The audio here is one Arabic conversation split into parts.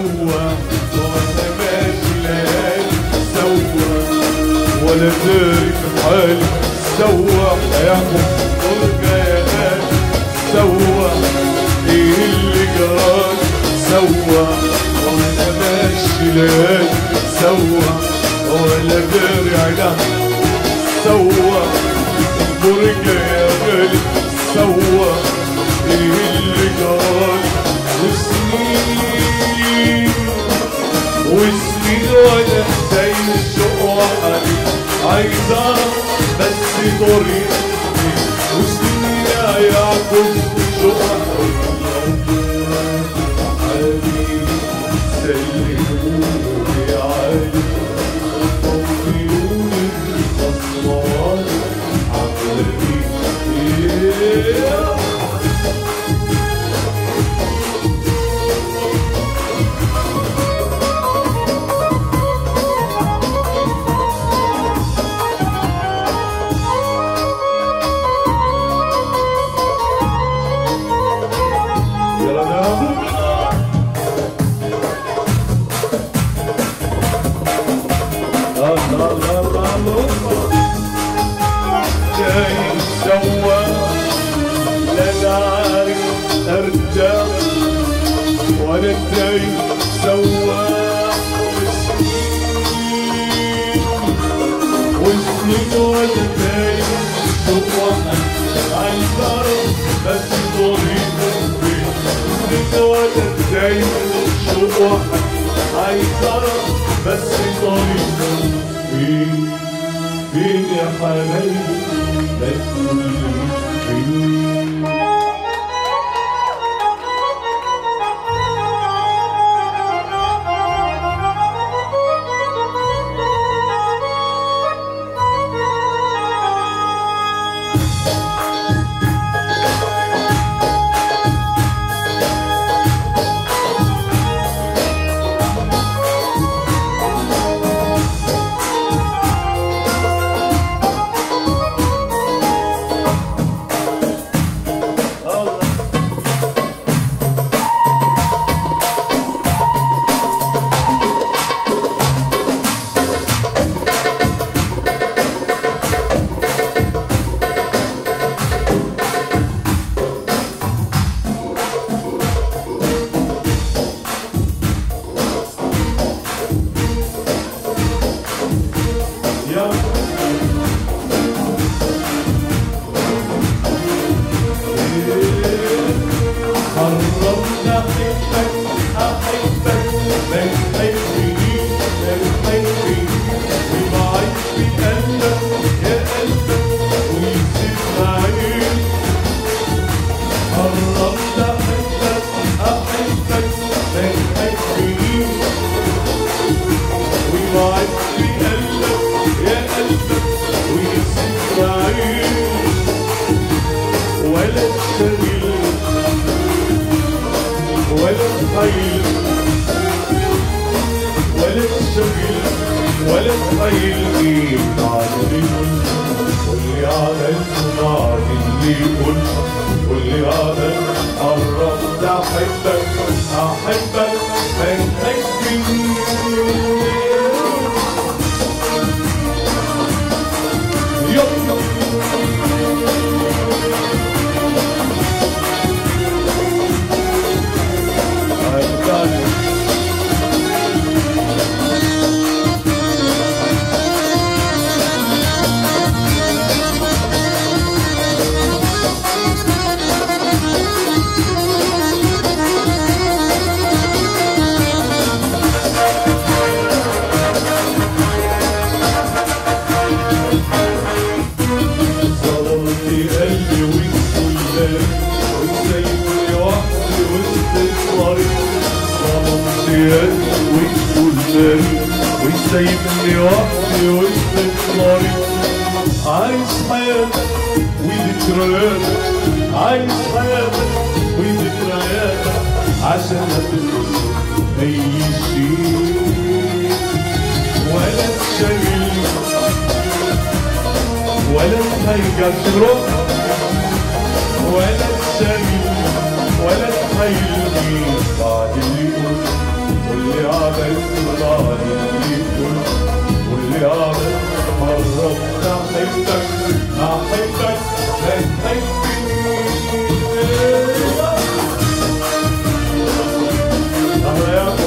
سوا وانا ماشي ليالي سوا ولا داري في حالي سوا حياكم فرجة يا غالي سوا ايه اللي جرالي سوا وانا ماشي ليالي سوا ولا داري عليها سوا فرجة يا غالي سوا ايه اللي جرالي وسنين وانا زي الشوق وحبيبي عايز اعرف بس طريقي وسنين يا يعقوب شوق حبيبي سلموني علي طمنوني الاسرار عقلي جاي سوا لا نعرف ارجع ولا جاي سوا وسنين ولا جاي سوا عايز اعرف بس طريقي وسنين ولا جاي سوا عايز اعرف بس طريقي فين يا حبايبي ما تقولي فين ولا تخيل واللي عملته بعد اللي قلته واللي عملته قربت احبك احبك ما تحبنيش وسايبني وحدي وسط الطريق عايز حياتك وذكرياتك عايز حياتك وذكرياتك عشان هتنسى اي شيء ولا تشغلني ولا تهيجر تروح ولا تشغلني ولا تهيجني بعد اللي قلت خضعت لكل واللي عمل مرة أحبك أحبك لا تحبني أهلا يا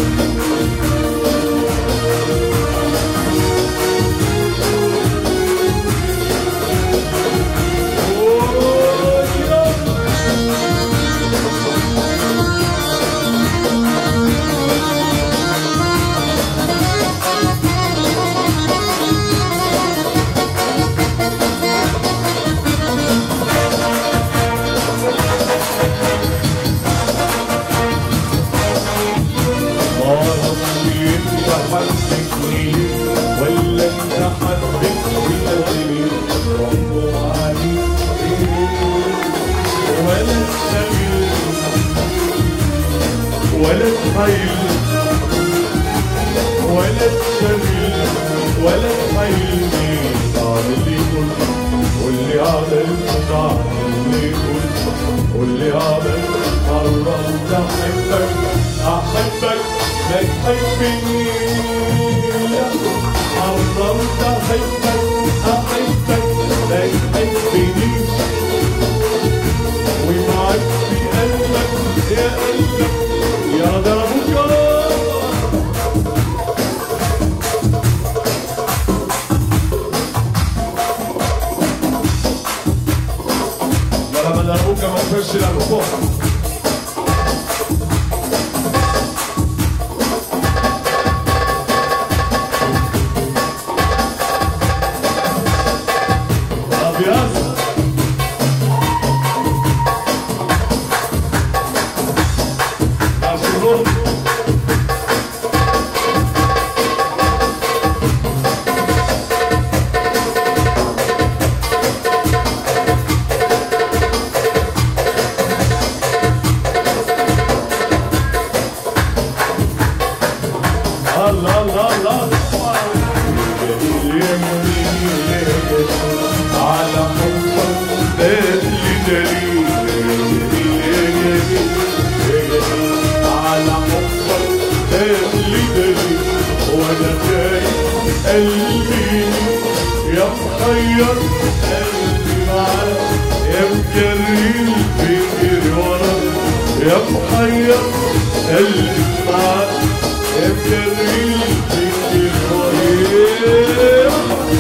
ولا انت حبك بالقليل ربه عليك ولا تسميل ولا تحيل ولا تسميل ولا تحيل اللي قلت واللي عملت اللي قلت واللي عملت قررت احبك احبك لا تحبني قررت احبك احبك لا تحبني ومعك في قلبك يا قلبك يا ضربك لما ضربوك ما تفرش الأرقام على حبك اللي دليل على حبك اللي دليل وانا خايف قلبي يا محير قلبي معاك يا مجري الفكر ورا يا محير قلبي معاك يا مجري الفكر ورا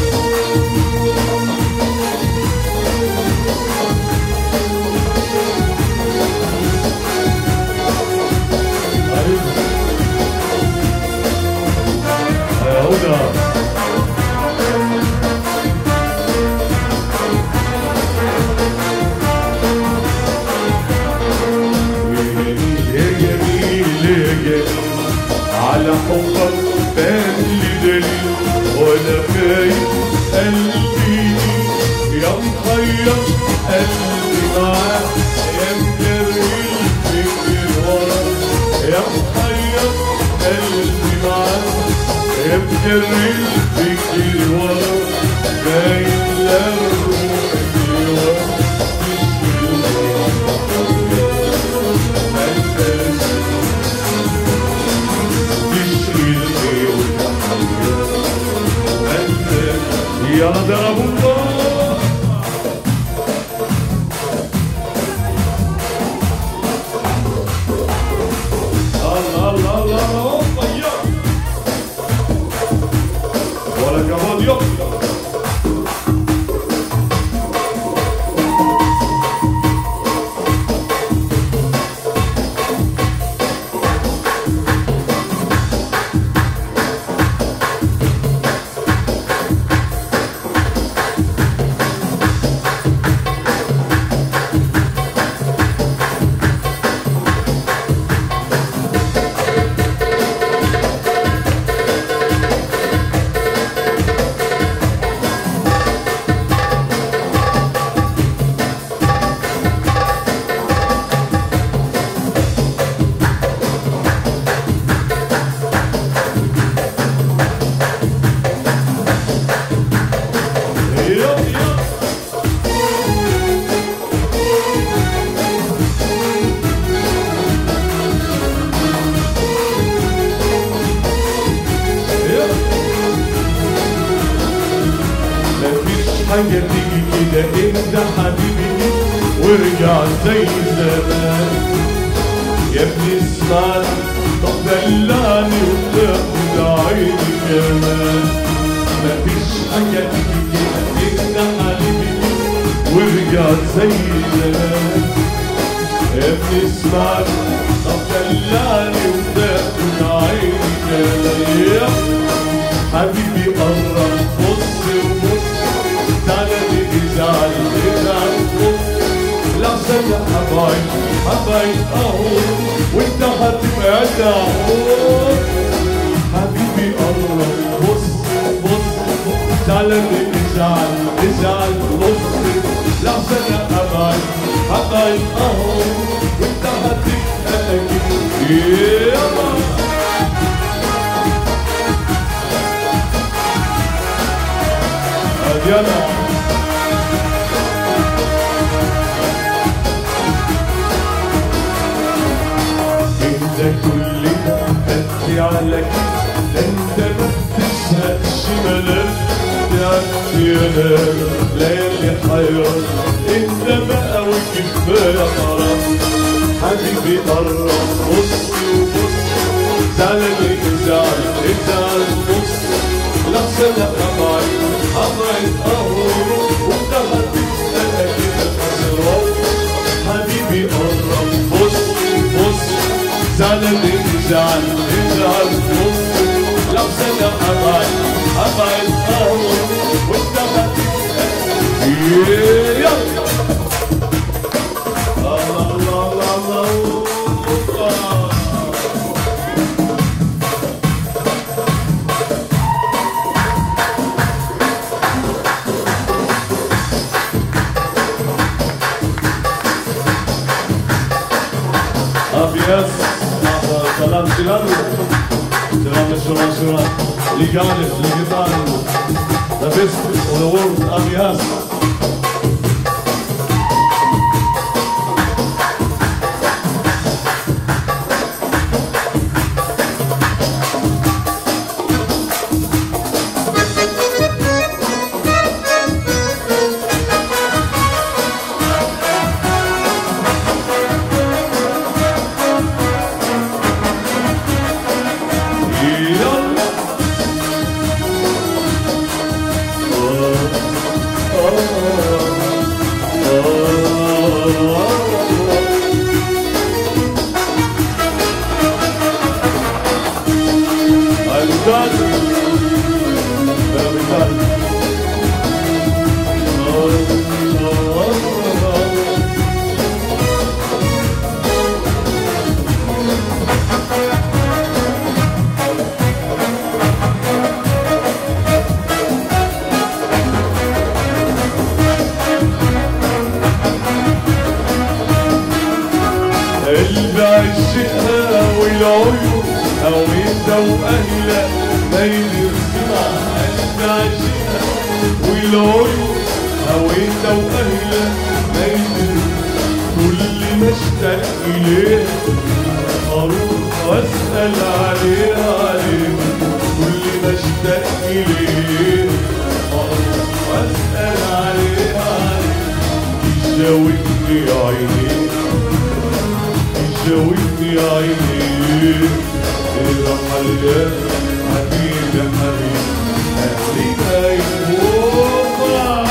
على حبك اللي دليل وانا خايف قلبي يا محير قلبي معاك يا مجري الفكر ورا يا محير قلبي معاك يا مجري الفكر ورا باين لروحك ورا يا ضرب الله الله الله الله طيب حاجة تيجي كده انت حبيبي وارجع زي زمان. يا ابني اسمعني طب دلعني وتاخد عيني كمان. مفيش حاجة تيجي كده انت حبيبي وارجع زي زمان. يا ابني اسمعني طب دلعني وتاخد عيني كمان. حبيبي قرب بص وبص تعالى ازعل ازعل بص لحسن يا حبايب حبايب اهو وانت هتبقى اهو. حبيبي قرب بص بص تعالى ازعل ازعل بص لحسن يا حبايب حبايب اهو وانت هتبقى اكيد. يلا يلا انت كل بدي على كده انت ما بتزهقش ملل يا ليالي حيران انت بقى وكفايه حرام. حبيبي قرب بص وبص زعلني ازعل ازعل بص لحسن يا حبايب حبايب اهو وانت هتبقى كده خسران. حبيبي قرب بص بص زعلني ازعل ازعل بص لحسن يا حبايب حبايب اهو وانت هتبقى يلا الله الله الله الله. Yes, salam שלנו, salam לשורה שורה, ליגה א', ליגת העל, the best of the world, אביאס. عشقها والعيون او انت واهلها ما يرسمها. قلبي عشقها والعيون او انت واهلها ما يرسمها. كل ما اشتاق اليها اروح واسال عليها عليها. كل ما اشتاق اليها اروح واسال عليها عليها. تجاوبني عينيها جاوبني يا عيني الرحل يا حبيبي يا حبيبي خلينا يفوق.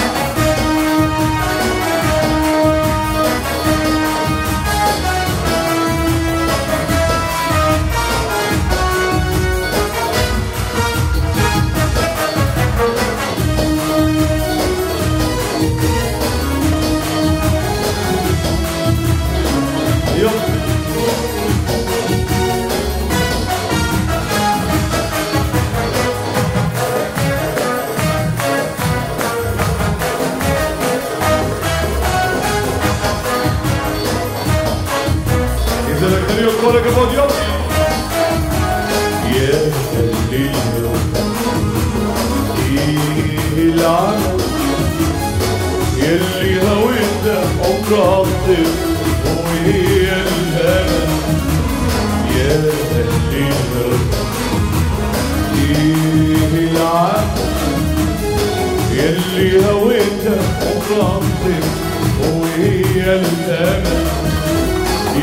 כל הכבוד יופי. يا الليل العالم يلي هويت عمرها الطير وهي الهنا. يا الليل العالم يلي هويت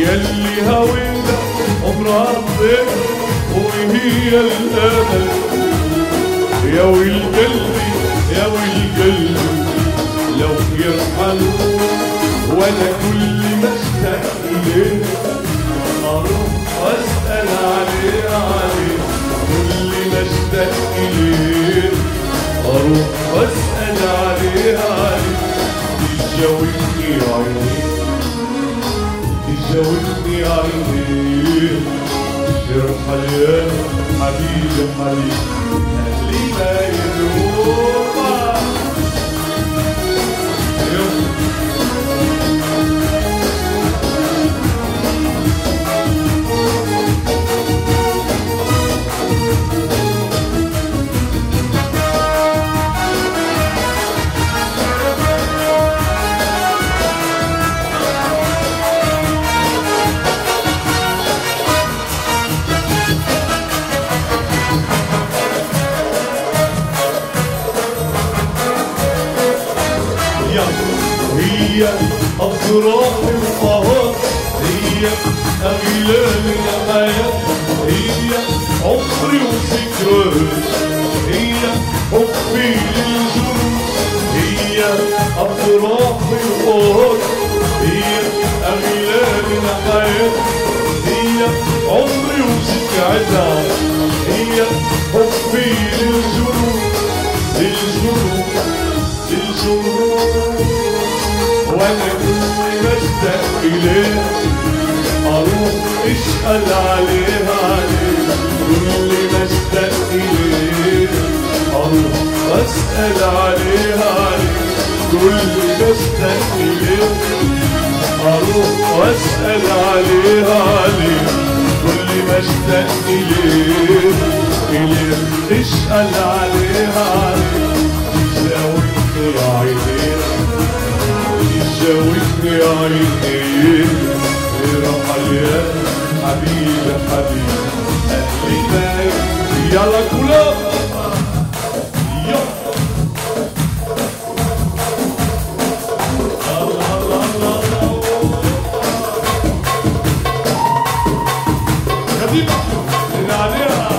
يلي هوينا عمرها الضيق وهي الامل. يا ويل قلبي يا ويل قلبي لو يرحل، وانا كل ما اشتاق اليه اروح واسال عليه عليه. كل ما اشتاق اليه اروح واسال عليه عليه. تجاوبني عينيه تجاوبني عينيه. يرحل يا حبيبي حبيبي اهلي ما يروح. هي أفراحي وقهر، هي أغلال الحياة، هي عمري وذكريات، هي حبي للجنون. هي أفراحي وقهر، هي أغلال الحياة، هي عمري وذكرياتها، هي حبي للجنون للجنون للجنون. وانا كل ما اشتاق اليها اروح اسال عليها عليها. كل ما اشتاق اليها اروح اسال عليها عليها. كل ما اشتاق اليها اروح واسال عليها عليها. كل ما اشتاق اليها اسال عليها عليها. تجاوبني يا عينيها تجاوبني يا عيني. ارحل يا حبيبي حبيبي اهلي باين. يلا كلاب يلا خديجة اللي عليها.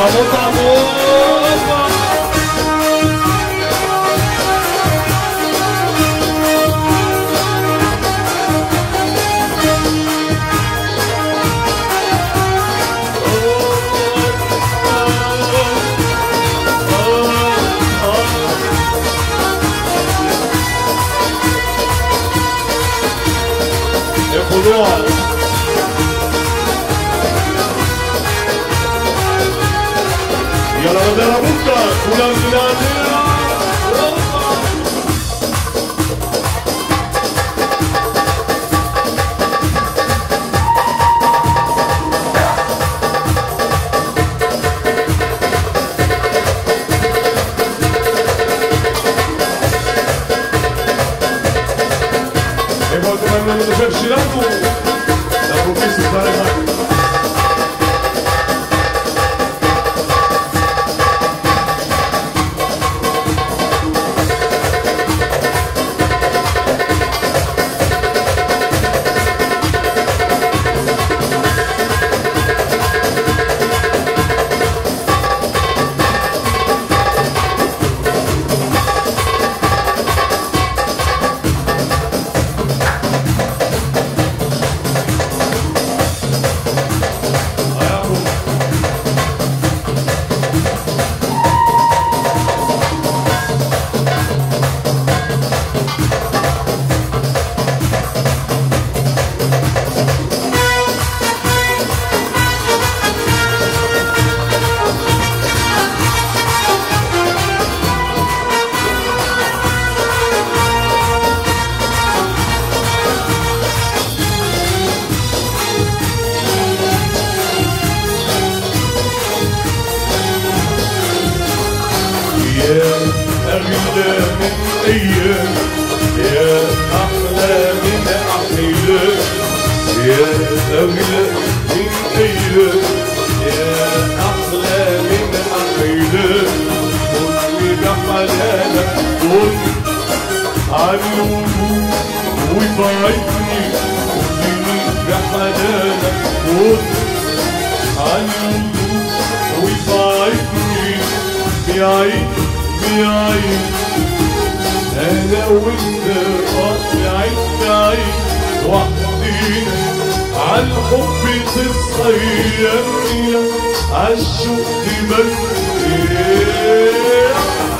vamos, vamos. الخضوع يلا بدنا بكره كلنا بنادينا non mi ferci la tu da pochissimo fare mai أغلى من أيام يا أحلى من أحلام يا أغلى من أيام يا أحلى من أحلام قولي بحلالك قول عن الوجود وبعدني قولي بحلالك قول عن الوجود وبعدني بعيد بعيد انا وانت بعيد بعيد وحدينا عالحب تصيرنا عالشوق تمنينا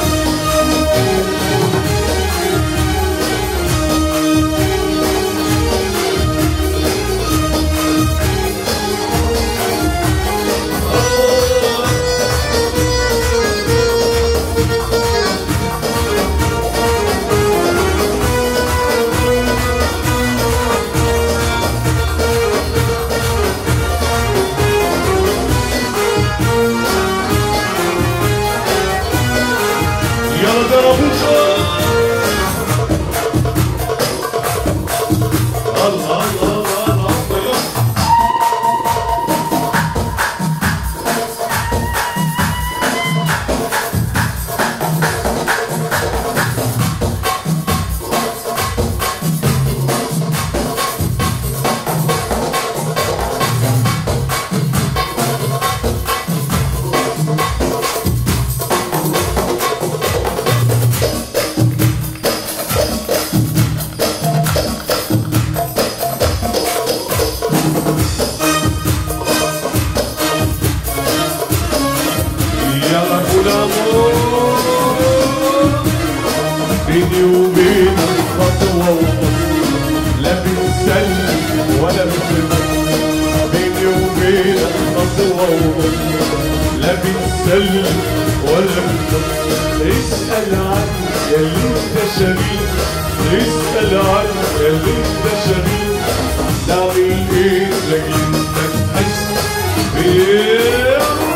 بيني وبينك خطوة لا بنسلم ولا بنسلم بيني وبينك خطوة لا بنسلم ولا بنسلم اسأل عني يا اللي انت شبيه اسأل عني يا اللي انت شبيه نعمل ايه لكن انت تحس بيه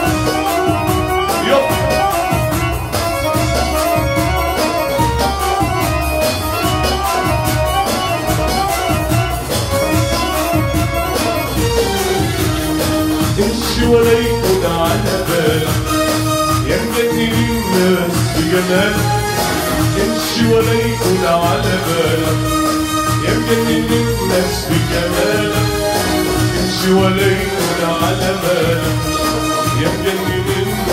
امشي ولا يكون على بالك يا مجنن الناس بجمالك امشي ولا يكون على بالك يا مجنن الناس بجمالك امشي ولا يكون على بالك يا مجنن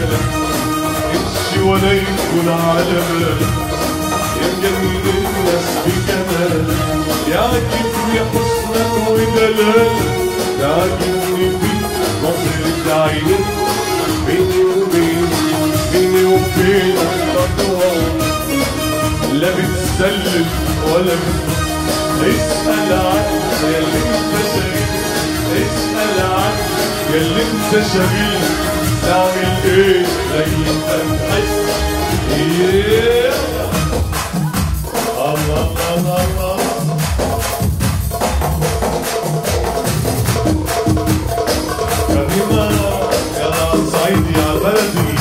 بالك امشي ولا يكون على بالك يا مجنن الناس بجمالك يعجبني حسنك ودلالك يعجبني فيك نظرة عينك بيني وبينك خطوة لا بتسلم ولا اسأل عنك يا اللي انت شايل اسأل عنك يا اللي انت شايل تعمل ايه زي انت تحس الله الله الله كريمة يا صعيدي يا بلدي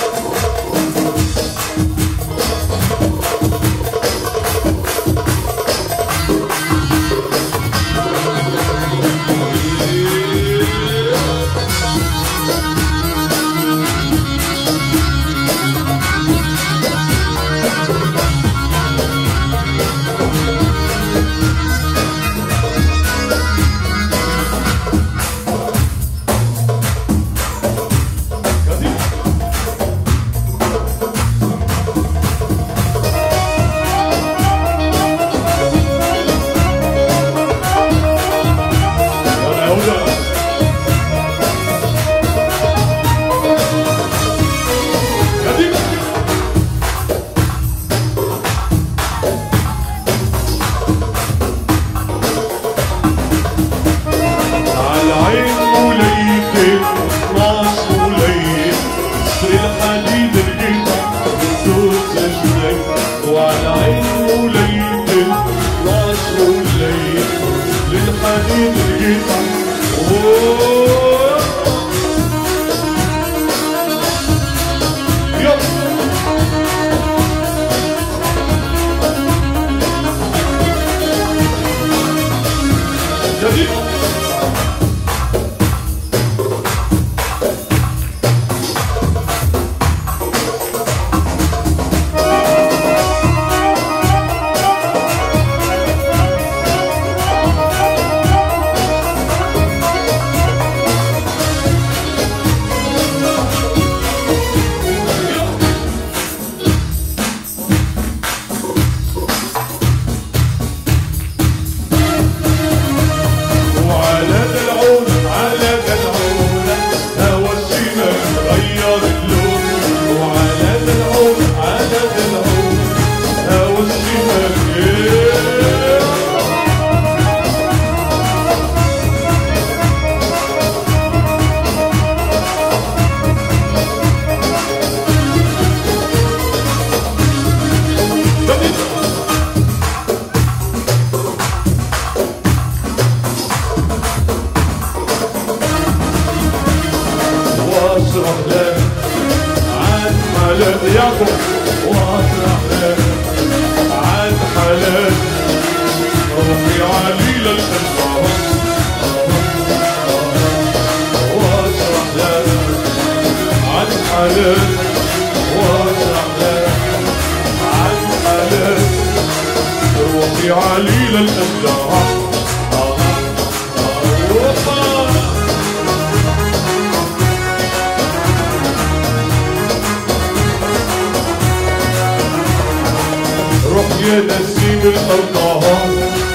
يا نسيم الأرقام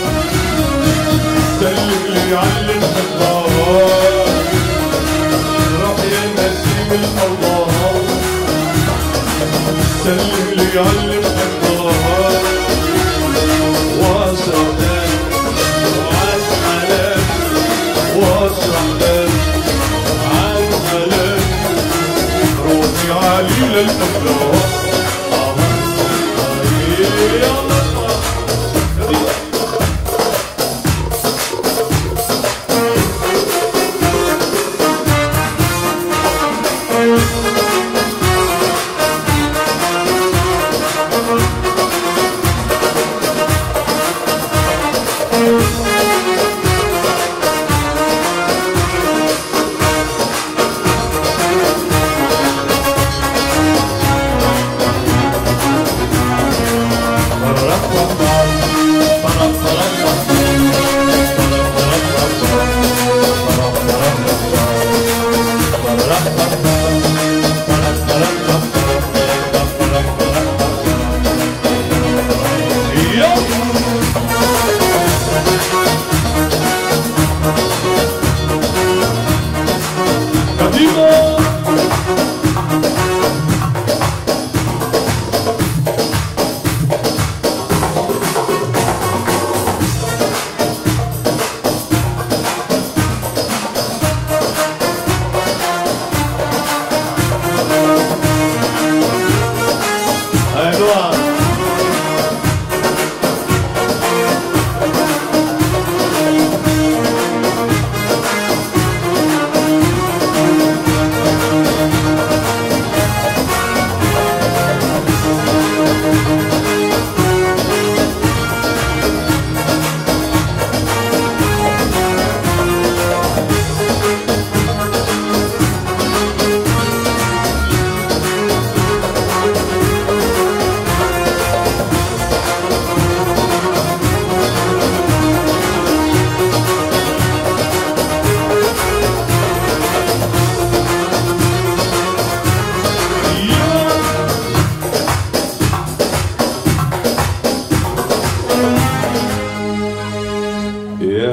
سلم لي على الحقام روح يا نسيم الأرقام سلم لي على الحقام واشرح لك عن حالك واشرح لك عن حالك روحي علي للأفراح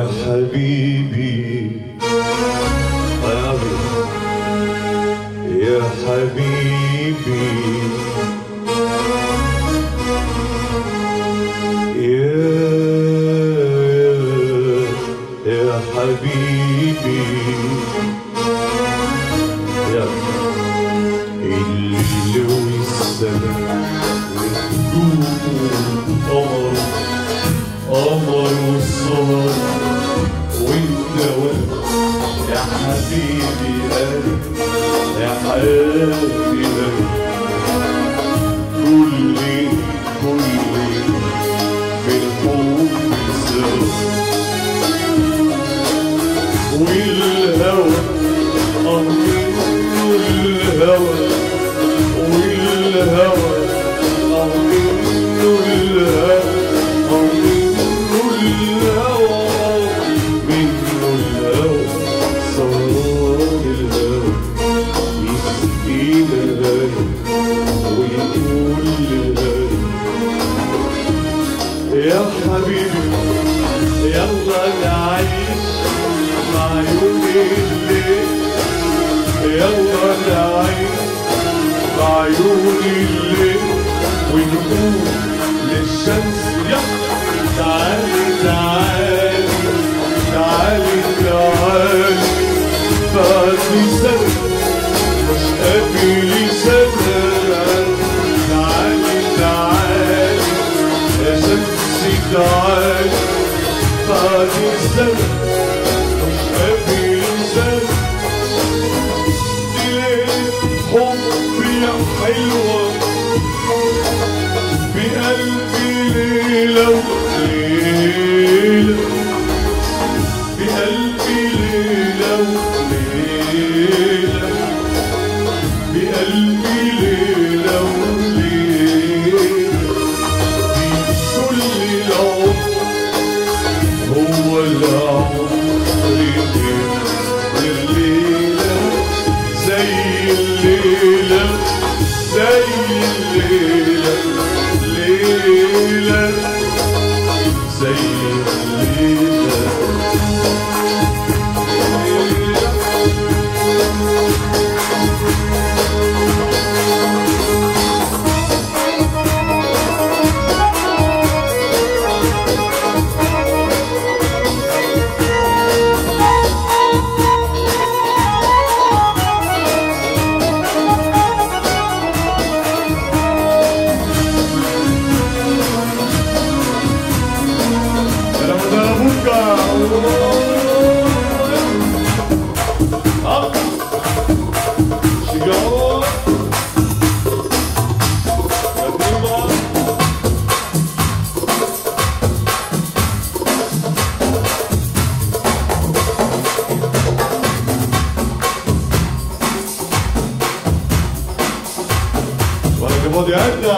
يا حبيبي يا حبيبي يا حبيبي يا الليل والسماء والنجوم قمر والسهر وانت يا حبيبي يا حبيبي كل في الحب سوا والهوى الهوى والهوى يا حبيبي يلا نعيش مع عيون الليل يلا نعيش مع عيون الليل ونقول للشمس يلا تعالي تعالي تعالي تعالي فاتي سنة مش قابلي سنة تعالي تعالي يا شمسي تعالي فاتي سنة مش قابلي سنة دي ليلة حب يا حلوة بقلبي ليلة وليلة بقلبي ليلة وليلة بقلبي ليلة وليلة دي كل العمر هو العمر الليلة زي الليلة زي الليلة ليلة زي الليلة di Anna.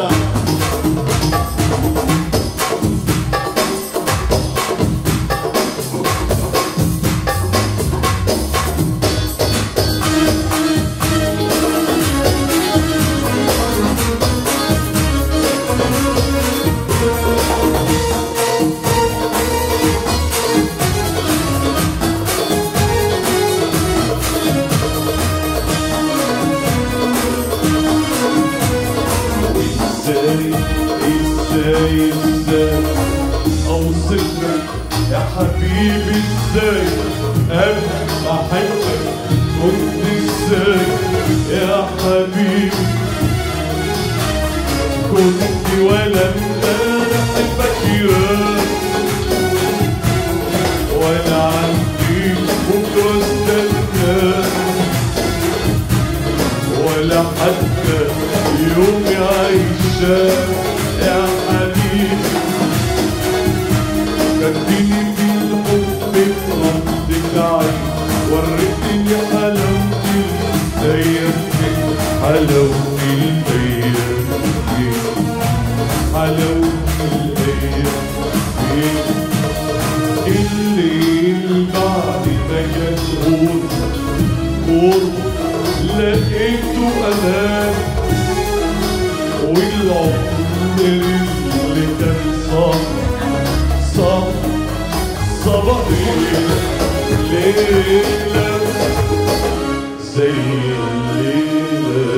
ازاي اوصفك يا حبيبي ازاي قبل ما احبك كنت ازاي يا حبيبي كنت ولا امبارح فاكرك وانا عندي بكره استناك ولا حتى يومي عايشاك يا حبيبي خدتني في الحب بردك عين وريتني حلاوتي زيك حلاوتي الايام حلاوتي الايام الليل بعد ما كان غور لقيته امان والعمر اللي كان صعب صباحينا ليلة زي الليلة